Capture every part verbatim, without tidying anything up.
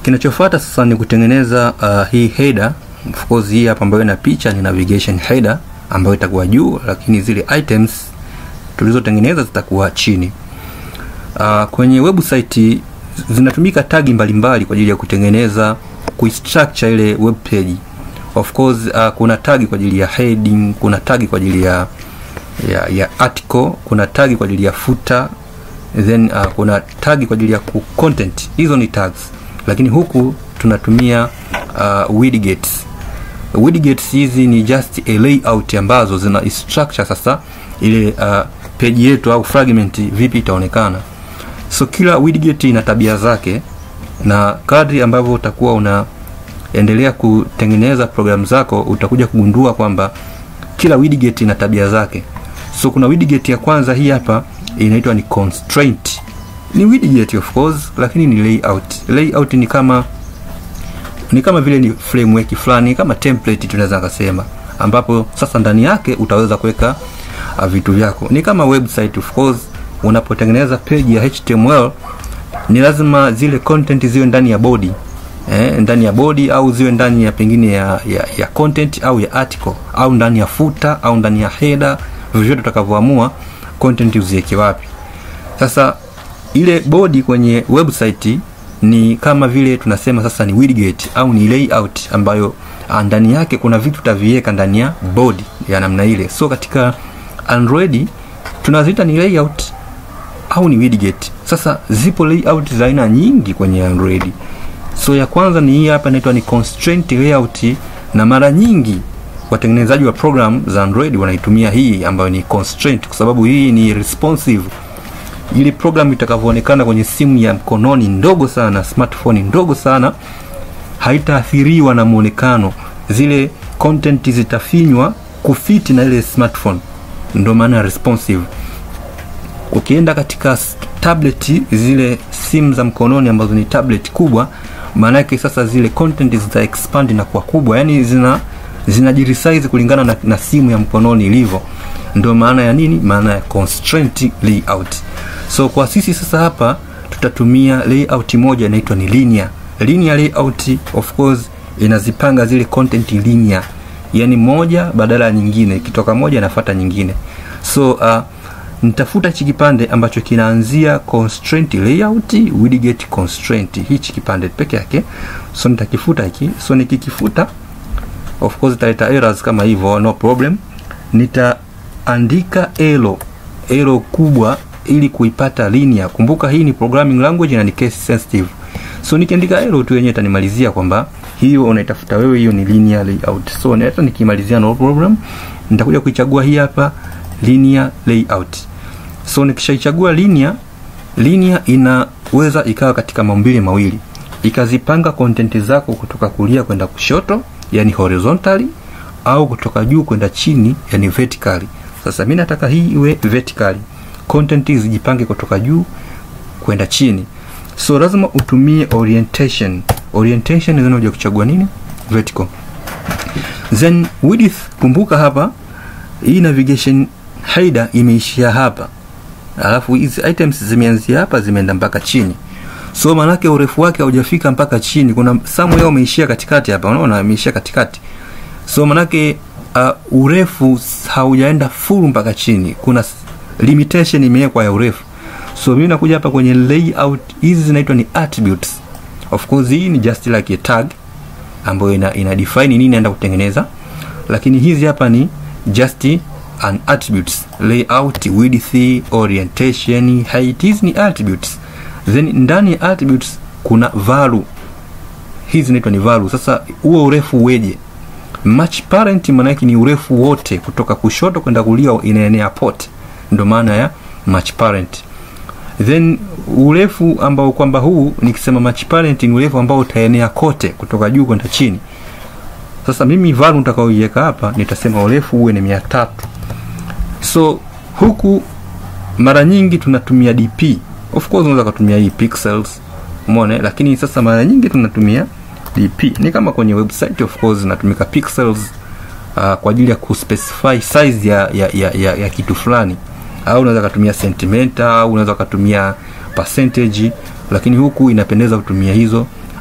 Kinachofuata sasa ni kutengeneza uh, hii header. Of course hii hapa ambayo ina picha ni navigation header ambayo itakuwa juu, lakini zile items tulizotengeneza zitakuwa chini. Uh, kwenye website zinatumika tagi mbalimbali kwa ajili ya kutengeneza kustructure ile web page. Of course uh, kuna tagi kwa ajili ya heading, kuna tagi kwa ajili ya ya, ya article, kuna tagi kwa ajili ya footer, then uh, kuna tagi kwa ajili ya content. Hizo ni tags. Lakini huku tunatumia uh, widgets. Widgets hizi ni just a layout ambazo zina structure sasa ile uh, page yetu au fragment vipi itaonekana. So kila widget ina tabia zake, na kadri ambavyo utakuwa unaendelea kutengeneza programu zako utakuja kugundua kwamba kila widget ina tabia zake. So kuna widget ya kwanza hii hapa inaitwa ni constraint. Ni widget of course, lakini ni layout. Layout ni kama ni kama vile ni framework fulani, kama template tunaweza kusema, ambapo sasa ndani yake utaweza kuweka uh, vitu vyako. Ni kama website of course. Unapotengeneza page ya H T M L ni lazima zile content ziwe ndani ya body, eh, ndani ya body au ziwe ndani ya pengine ya, ya ya content au ya article au ndani ya footer au ndani ya header, vyovyote utakavyoamua content uziweke wapi. Sasa ile body kwenye website ni kama vile tunasema sasa ni widget au ni layout ambayo ndani yake kuna vitu taviweka ndani ya body ya namna ile. So katika Android tunaziita ni layout au ni widget. Sasa zipo layout za aina nyingi kwenye Android. So ya kwanza ni hii hapa inaitwa ni constraint layout, na mara nyingi watengenezaji wa program za Android wanaitumia hii ambayo ni constraint kwa sababu hii ni responsive. Ile program itakavyoonekana kwenye simu ya mkononi ndogo sana, smartphone ndogo sana, haitaathiriwa na muonekano. Zile content zitafinywa kufiti na ile smartphone. Ndio maana responsive. Ukienda katika tablet, zile simu za mkononi ambazo ni tablet kubwa, maana yake sasa zile content zita expand na kuwa kubwa, yani zina zinajiresize kulingana na, na simu ya mkononi ilivyo. Ndio maana ya nini? Maana ya constraint layout. So kwa sisi sasa hapa tutatumia layout moja inaitwa ni linear. Linear layout of course inazipanga zile content linear, yani moja badala ya nyingine, ikitoka moja inafuata nyingine. So uh, nitafuta hichi kipande ambacho kinaanzia constraint layout widget constraint, hichi kipande peke yake. So nitakifuta hiki. So nikikifuta of course italeta errors kama hivyo, no problem. Nitaandika elo elo kubwa ili kuipata linear. Kumbuka hii ni programming language na ni case sensitive. So nikiandika elo tu yenyewe itanimalizia kwamba hiyo unaitafuta wewe, hiyo ni linear layout. So hata nikimalizia no problem, nitakuja kuichagua hii hapa linear layout. So nikishaichagua linear, linear inaweza ikawa katika maumbile mawili. Ikazipanga content zako kutoka kulia kwenda kushoto, yani horizontally, au kutoka juu kwenda chini, yani vertically. Sasa mimi nataka hii iwe vertically. Content zijipange kutoka juu kwenda chini. So lazima utumie orientation. Orientation unakuja kuchagua nini? Vertical. Then width, kumbuka hapa hii navigation header imeishia hapa. Alafu hizi items zimeanzia hapa zimeenda mpaka chini. So manake urefu wake haujafika mpaka chini. Kuna somewhere umeishia katikati hapa. Unaona imeishia katikati. So manake uh, urefu haujaenda full mpaka chini. Kuna limitation imewekwa ya urefu. So mimi nakuja hapa kwenye layout, hizi zinaitwa ni attributes. Of course hii ni just like a tag ambayo ina, ina define nini naenda kutengeneza. Lakini hizi hapa ni just an attributes. Layout, width, orientation, height, hizi ni attributes. Then ndani ya attributes kuna value. Hizi zinaitwa ni value. Sasa huo urefu weje? Match parent maana yake ni urefu wote kutoka kushoto kwenda kulia inaenea pote. Ndio maana ya match parent. Then urefu ambao kwamba huu nikisema match parent ni urefu ambao utaenea kote kutoka juu kwenda chini. Sasa mimi value nitakaoiweka hapa nitasema urefu uwe ni mia tatu. So huku mara nyingi tunatumia D P. Of course unaweza kutumia hii pixels, umeona, lakini sasa mara nyingi tunatumia D P. Ni kama kwenye website of course inatumika pixels uh, kwa ajili ya kuspecify size ya ya ya, ya, ya kitu fulani. Au unaweza kutumia centimeter au unaweza kutumia percentage, lakini huku inapendeza kutumia hizo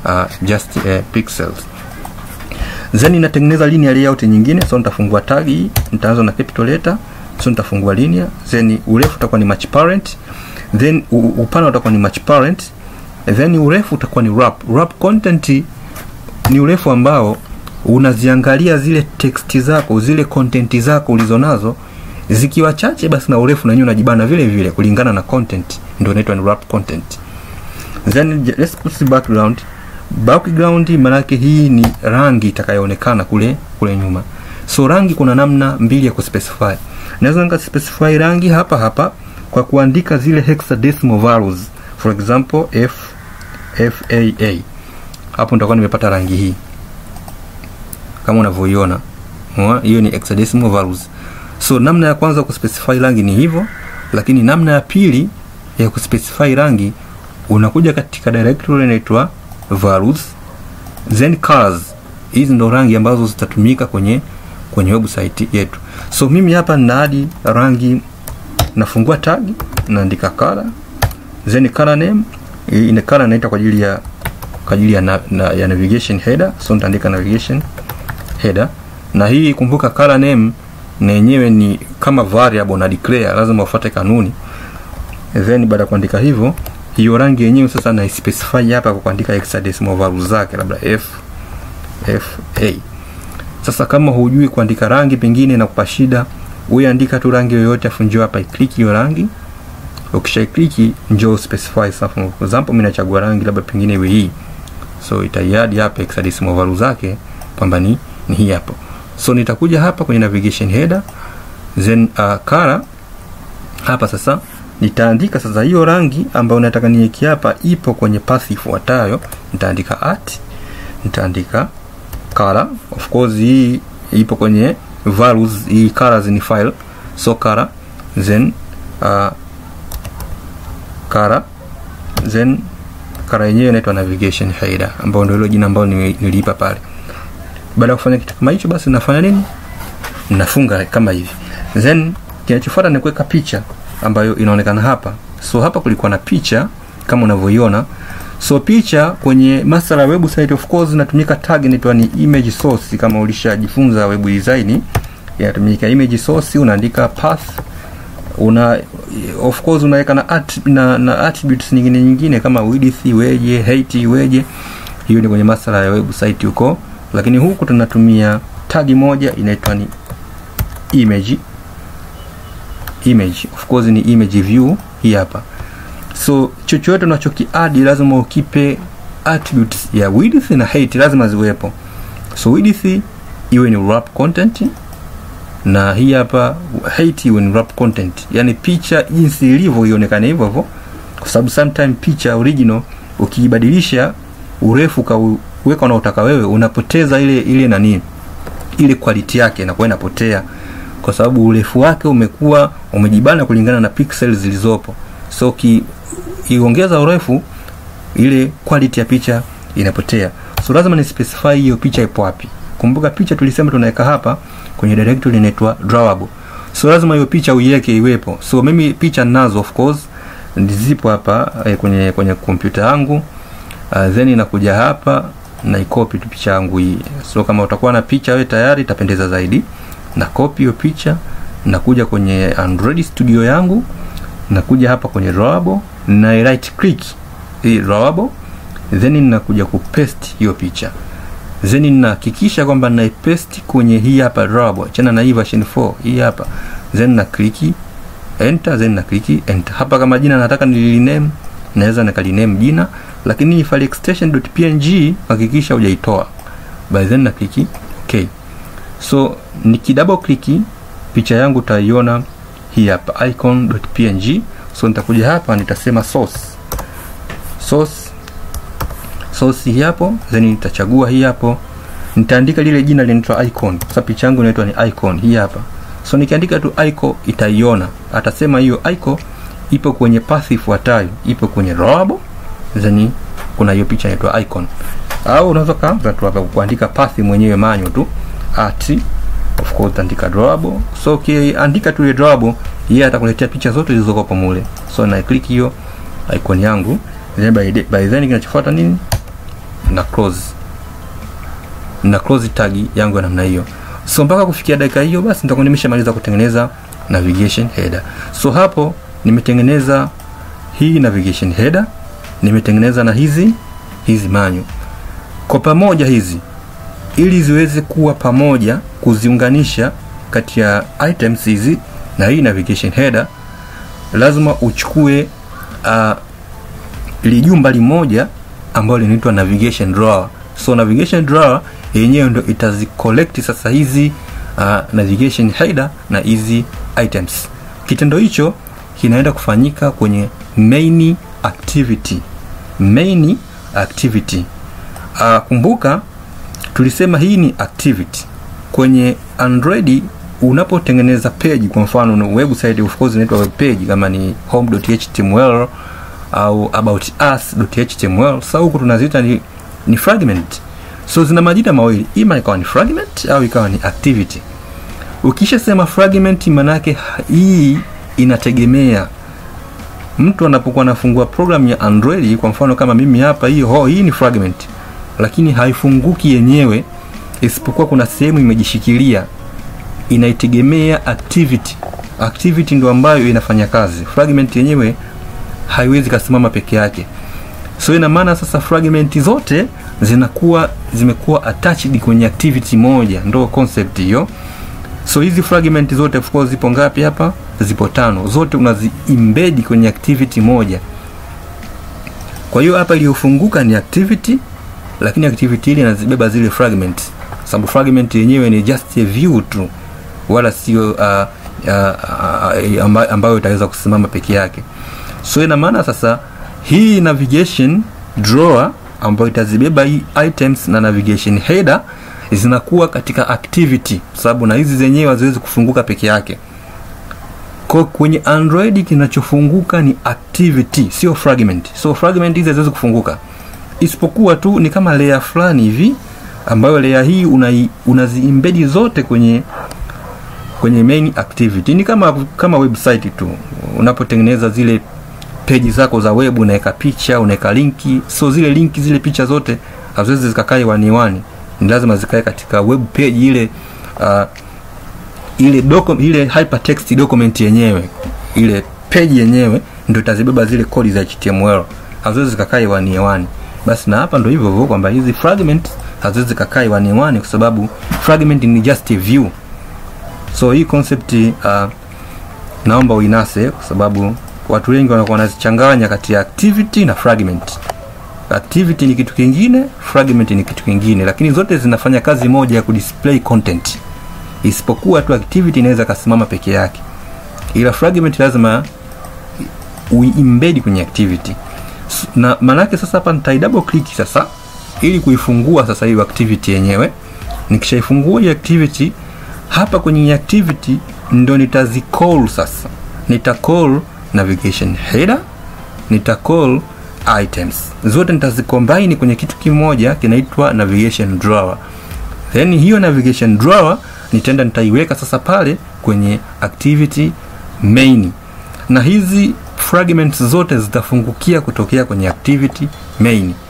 uh, just uh, pixels. Then ninatengeneza linear layout nyingine. So nitafungua tag hii, nitaanza na capital letter. So nitafungua linear, then urefu utakuwa ni match parent, then upana utakuwa ni match parent, then urefu utakuwa ni wrap. Wrap content ni urefu ambao unaziangalia zile text zako, zile content zako ulizonazo, zikiwa chache basi na urefu na yenyewe unajibana vile vile kulingana na content, ndio inaitwa ni wrap content. Then let's put the background. Background maana yake hii ni rangi itakayoonekana kule kule nyuma. So rangi kuna namna mbili ya kuspecify. Naweza nika specify rangi hapa hapa kwa kuandika zile hexadecimal values. For example F F A A. Hapo nitakuwa nimepata rangi hii. Kama unavyoiona. Hiyo ni hexadecimal values. So namna ya kwanza kuspecify rangi ni hivyo, lakini namna ya pili ya kuspecify rangi unakuja katika directory inaitwa values, then colors. Hizi ndo rangi ambazo zitatumika kwenye kwenye website yetu. So mimi hapa nina add rangi, nafungua tag, naandika color, then color name. Ina color naita kwa ajili ya kwa ajili ya, na, na, ya navigation header. So nitaandika navigation header, na hii kumbuka color name na yenyewe ni kama variable na declare, lazima ufuate kanuni. Then baada ya kuandika hivyo, hiyo rangi yenyewe sasa na specify hapa kwa kuandika hexadecimal values zake, labda F F A. Sasa kama hujui kuandika rangi pengine na kupa shida, wewe andika tu rangi yoyote afu njoo hapa click hiyo rangi. Ukisha click njoo specify something. For example mimi nachagua rangi labda pengine iwe hii. So itaiadi hapa hexadecimal values zake kwamba ni ni hii hapo. So nitakuja hapa kwenye navigation header, then uh, color hapa sasa nitaandika sasa hiyo rangi ambayo nataka niweke hapa ipo kwenye path ifuatayo. Nitaandika at, nitaandika color. Of course hii ipo kwenye values, hii colors ni file. So color, then uh, color, then color yenyewe inaitwa navigation header, ambayo ndio ile jina ambalo niliipa pale. Baada ya kufanya kitu kama hicho, basi nafanya nini? Nafunga kama hivi. Then kinachofuata ni kuweka picha ambayo inaonekana hapa. So hapa kulikuwa na picha kama unavyoiona. So picha kwenye masala ya website of course inatumika tag inaitwa ni image source. Kama ulishajifunza web design, inatumika image source, unaandika path, una of course unaweka na, at, na na attributes nyingine nyingine kama width iweje, height iweje. Hiyo ni kwenye masala ya website huko, lakini huku tunatumia tag moja inaitwa ni image. Image of course ni image view hii hapa. So chochote unachoki add lazima ukipe attributes ya width na height, lazima ziwepo. So width iwe ni wrap content, na hii hapa height iwe ni wrap content. Yani picha jinsi ilivyo ionekane hivyo hivyo, kwa sababu sometimes picha original ukiibadilisha urefu kaweka unaotaka wewe, unapoteza ile ile nani ile quality yake na kwa inapotea, kwa sababu urefu wake umekuwa umejibana kulingana na pixels zilizopo. So ki iongeza urefu, ile quality ya picha inapotea. So lazima ni specify hiyo picha ipo wapi. Kumbuka picha tulisema tunaweka hapa kwenye directory inaitwa drawable. So lazima hiyo picha uiweke iwepo. So mimi picha ninazo of course ndizipo hapa eh, kwenye kwenye kompyuta yangu. Uh, then inakuja hapa na icopy tu picha yangu hii. So kama utakuwa na picha wewe tayari itapendeza zaidi. Na copy hiyo picha, nakuja kwenye Android Studio yangu, nakuja hapa kwenye drawable na right click hii drawable, then ninakuja kupaste hiyo picha. Then ninahakikisha kwamba na paste kwenye hii hapa drawable, chana na hii version four hii hapa. Then na click enter, then na click enter. Hapa kama jina nataka niliname, naweza nikaliname jina, lakini file extension.png hakikisha hujaitoa. By then na click okay. So niki double click picha yangu utaiona hii hapa icon.png. So nitakuja hapa nitasema source. Source source hii hapo, then nitachagua hii hapo. Nitaandika lile jina linaitwa icon. Sasa picha yangu inaitwa ni icon hii hapa. So nikiandika tu icon itaiona. Atasema hiyo icon ipo kwenye path ifuatayo, ipo kwenye drawable, then kuna hiyo picha inaitwa icon. Au unaweza kaanza tu hapa kuandika path mwenyewe manyo tu at of course andika drawable. So okay, andika tu ile drawable, yeye atakuletea picha zote zilizoko hapo mule. So na click hiyo icon yangu, then by, by then kinachofuata nini? na close na close tag yangu ya namna hiyo. So mpaka kufikia dakika hiyo basi nitakuwa nimeshamaliza kutengeneza navigation header. So hapo nimetengeneza hii navigation header, nimetengeneza na hizi hizi manyu kwa pamoja hizi, ili ziweze kuwa pamoja, kuziunganisha kati ya items hizi na hii navigation header, lazima uchukue uh, lijumba limoja ambalo linaitwa navigation drawer. So navigation drawer yenyewe ndio itazi collect sasa hizi uh, navigation header na hizi items. Kitendo hicho kinaenda kufanyika kwenye main activity. Main activity. Uh, kumbuka tulisema hii ni activity. Kwenye Android unapotengeneza page, kwa mfano na website, of course inaitwa web page kama ni home dot h t m l au about us dot h t m l. Sasa huko tunaziita ni, ni fragment. So zina majina mawili, ima ikawa ni fragment au ikawa ni activity. Ukisha sema fragment, manake hii inategemea mtu anapokuwa anafungua program ya Android. Kwa mfano kama mimi hapa, hii ho hii ni fragment, lakini haifunguki yenyewe, isipokuwa kuna sehemu imejishikilia, inaitegemea activity. Activity ndio ambayo inafanya kazi. Fragment yenyewe haiwezi kusimama peke yake. So ina maana sasa fragment zote zinakuwa zimekuwa attached kwenye activity moja, ndio concept hiyo. So hizi fragment zote of course zipo ngapi hapa? Zipo tano. Zote unazi embed kwenye activity moja. Kwa hiyo hapa iliyofunguka ni activity, lakini activity ile inazibeba zile fragment. Sababu fragment yenyewe ni just a view tu, wala sio uh, uh, uh, ambayo itaweza kusimama peke yake. So ina maana sasa hii navigation drawer ambayo itazibeba hii items na navigation header zinakuwa katika activity, sababu na hizi zenyewe haziwezi kufunguka peke yake. Kwa kwenye Android kinachofunguka ni activity, sio fragment. So fragment hizi haziwezi kufunguka, isipokuwa tu ni kama layer fulani hivi, ambayo layer hii una unaziembed zote kwenye kwenye main activity. Ni kama kama website tu, unapotengeneza zile page zako za web, unaweka picha, unaweka linki. So zile linki, zile picha zote haziwezi zikakaa wani wani, ni lazima zikae katika web page ile uh, ile document, ile hypertext document yenyewe, ile page yenyewe ndio itazibeba zile kodi za H T M L, haziwezi zikakaa wani wani. Basi na hapa ndio hivyo hivyo kwamba hizi fragment haziwezi zikakaa wani wani, kwa sababu fragment ni just a view. So hii concept uh, naomba uinase, kwa sababu watu wengi wanakuwa wanazichanganya kati ya activity na fragment. Activity ni kitu kingine, fragment ni kitu kingine, lakini zote zinafanya kazi moja ya kudisplay content. Isipokuwa tu activity inaweza kasimama peke yake, ila fragment lazima uiembed kwenye activity. Na manake sasa hapa nitai double click sasa ili kuifungua sasa hiyo activity yenyewe. Nikishaifungua hiyo activity, hapa kwenye activity ndo nitazi call sasa. Nita call navigation header, nita call items. Zote nitazicombine kwenye kitu kimoja kinaitwa navigation drawer. Then hiyo navigation drawer nitaenda nitaiweka sasa pale kwenye activity main. Na hizi fragments zote zitafungukia kutokea kwenye activity main.